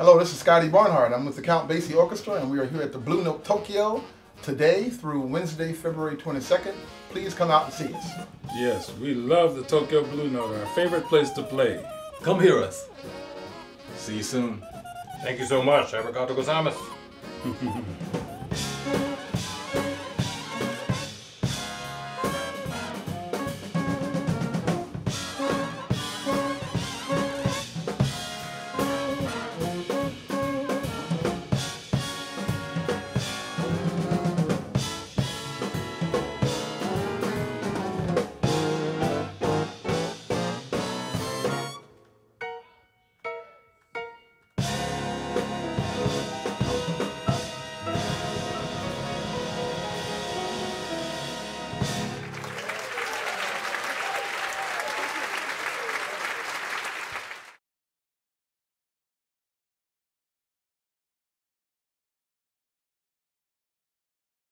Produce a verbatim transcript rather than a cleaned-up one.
Hello, this is Scotty Barnhart. I'm with the Count Basie Orchestra, and we are here at the Blue Note Tokyo today through Wednesday, February twenty-second. Please come out and see us. Yes, we love the Tokyo Blue Note, our favorite place to play. Come hear us. See you soon. Thank you so much. Arigato gozaimasu.